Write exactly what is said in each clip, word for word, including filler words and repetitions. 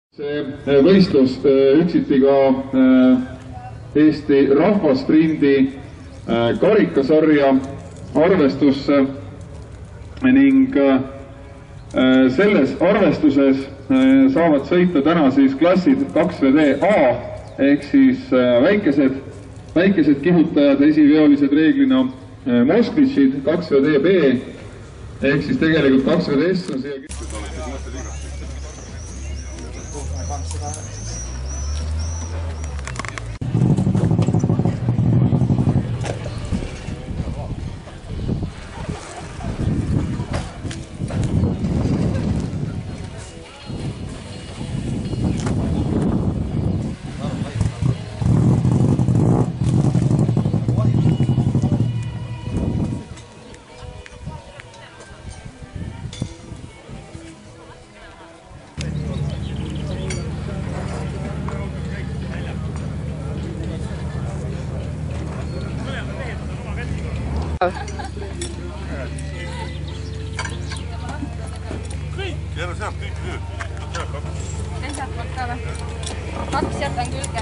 see võistlus üksiti ka Eesti rahvasprindi karikasarja arvestusse ning selles arvestuses saavad sõita täna siis klassid kaks V D A ehk siis väikesed, väikesed kihutajad, esiveolised reeglina Moskvitšid, kaks V D B ehk siis tegelikult kaks V D S on siia Jälle sealt kõik nüüd. Sealt poolt ka või? Kaks jätan külge.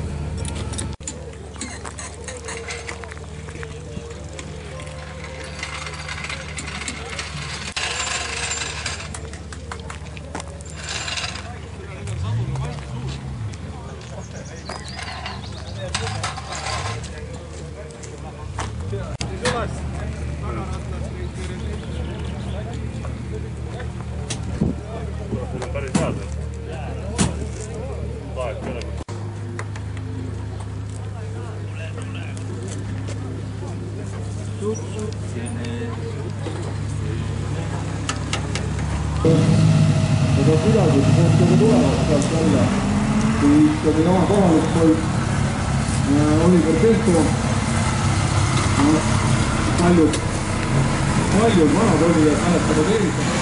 Seda kuidagi, kui see on tulevad sealt välja, siis oli oma kohalik poiss Oliver Pelto. Paljud, paljud vanad olijad mäletavad eelised.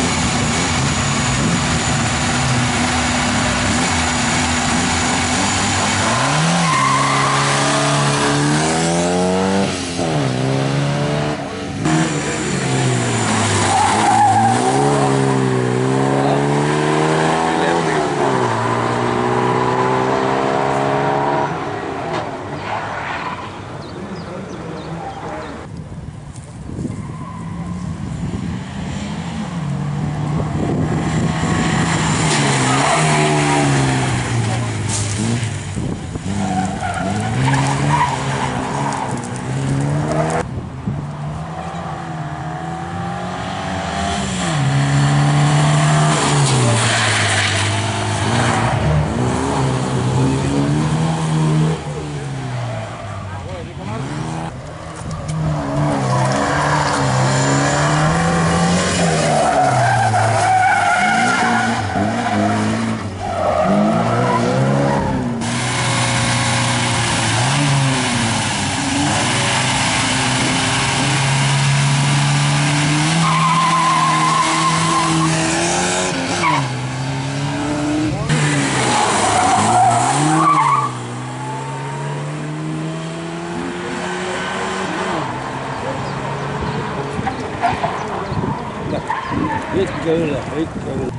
Ikka üle, ikka üle.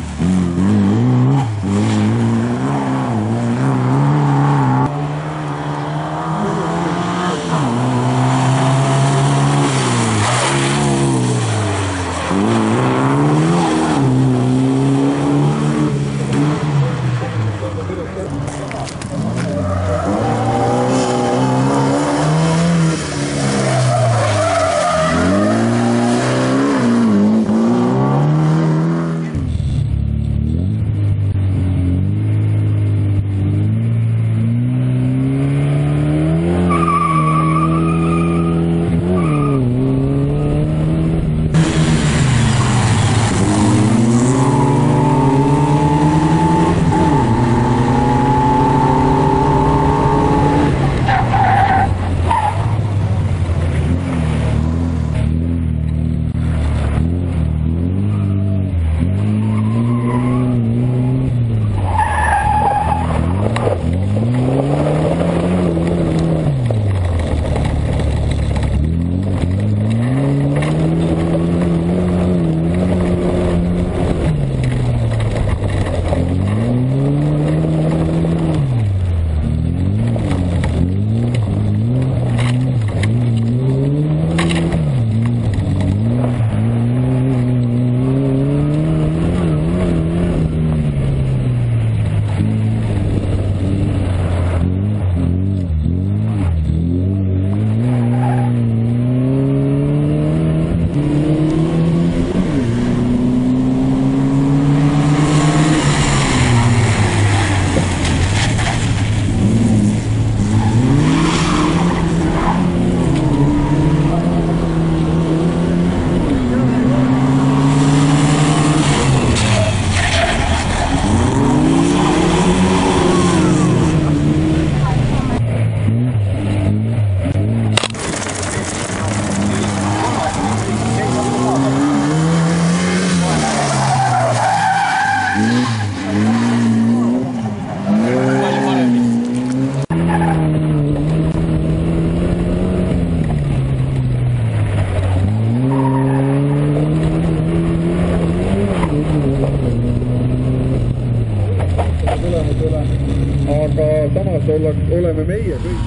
oleme meie kõik.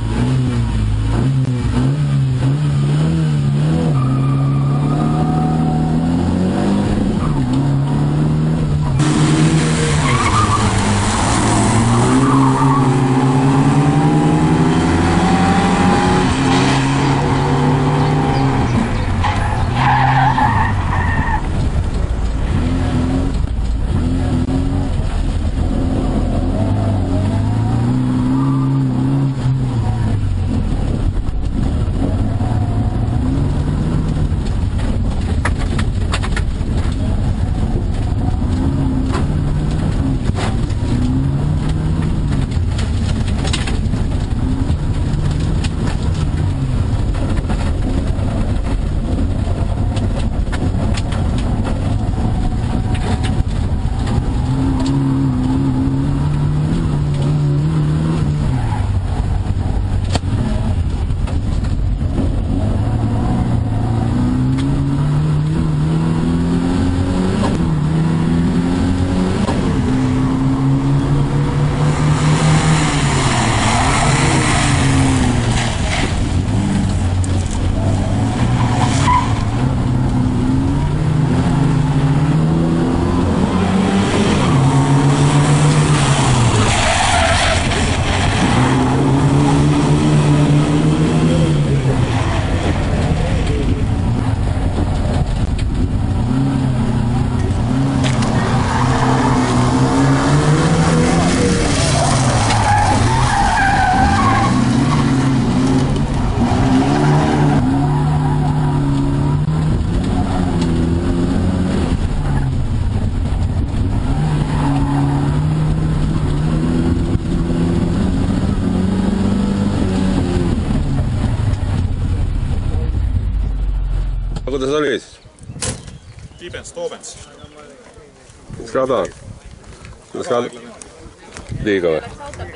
Kuidas oli siis? Tiibens, Toobens. Mis ka tahad? Kuidas ka? Liiga või?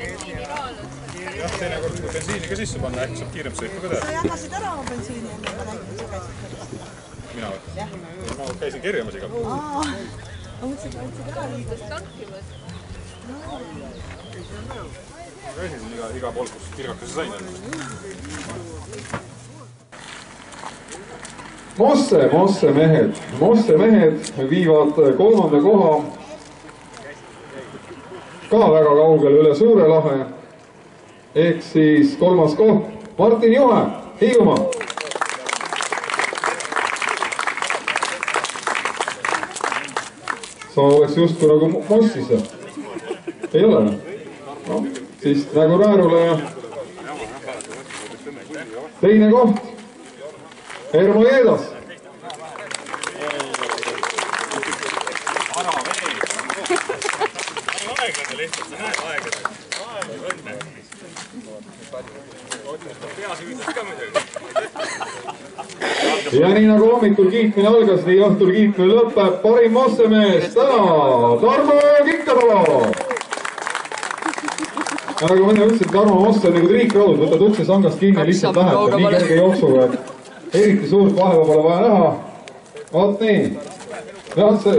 Jah, teine kord, kui bensiini ka sisse panna, äkki saab kiirem sõitu ka teha. Sa jagasid ära oma bensiini enne, ma näitan, sa käisid pärast. Mina või? Ma käisin kerjamas igal pool. mõtlesin, et andsid ära liidust tankivad. käisin iga, iga pool, kus kirjakese sain. Mosse, Mosse mehed. Mosse mehed viivad kolmanda koha ka väga kaugele üle Suure lahe. Ehk siis kolmas koht. Martin Juhe, Hiiumaa. sa oleks justkui nagu Mossis. Ei ole? No, siis nagu Räärule teine koht. Ermo Jeedas. Aegade lihtsalt, sa näed aegade. Õnne. Peas hüüdes ka muidugi. Ja nii nagu hommikul kiitmine algas, nii õhtul kiitmine lõpeb. Parim Mossemees täna Tarmo Kikkatalo. Ja nagu mõne ütlesin, Tarmo Mosse on nagu triikraud, võtad ukse sangast kinni, lihtsalt läheb nii kerge jooksuga, et eriti suurt vaheva pole vaja näha. Vaat nii. Jah, see...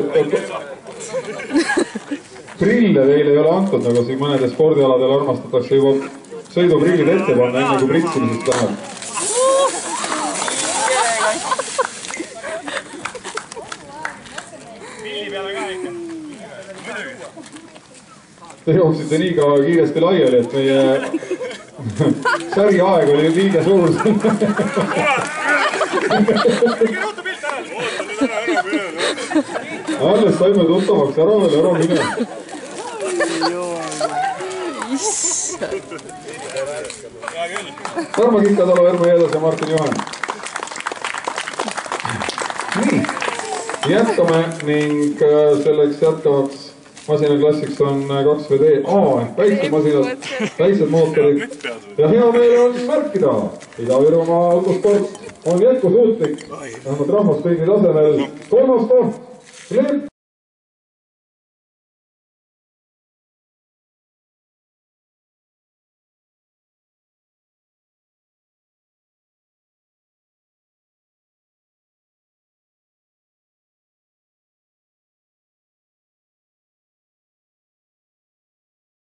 Prille teile ei ole antud, nagu siin mõnede spordialadel armastatakse juba sõiduprillid ette panna, enne kui pritsimisest läheb. Pilli peale ka ikka. Te jooksite nii kaua kiiresti laiali, et meie säri aeg oli liiga suur. Alles saime tuttavaks, ära veel, ära mine. Tarmo Kikkatalo, Ermo Jeedas ja Martin Juhe. Nii, jätkame ning selleks jätkavaks masinaklassiks on kaks V D A ehk väiksed masinad, väiksed mootorid. Ja hea meel on märkida, Ida-Virumaa autosport on jätkusuutlik, vähemalt rahvaspildi tasemel kolmas koht.